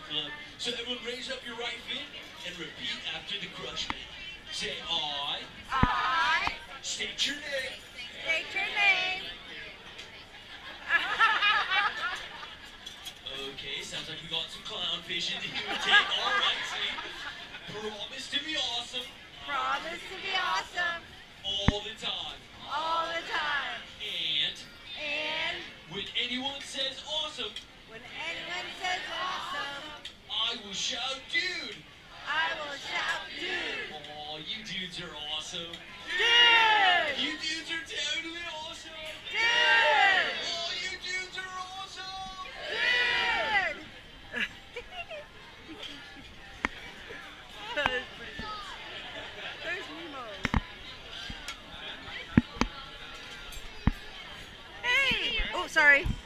club. So everyone raise up your right foot and repeat after the crush man. Say I. I. State your name. State your name. Okay, sounds like we got some clownfish in the imitate. Alright, see. Promise to be awesome. Promise to be awesome. All the time. All the time. And when anyone says awesome, when anyone says awesome, I will shout dude. I will shout dude. Aw, you dudes are awesome. Dude! You dudes are totally awesome. Dude! Oh, you dudes are awesome. Dude! That is pretty good. There's Nemo. Hey! Oh, sorry.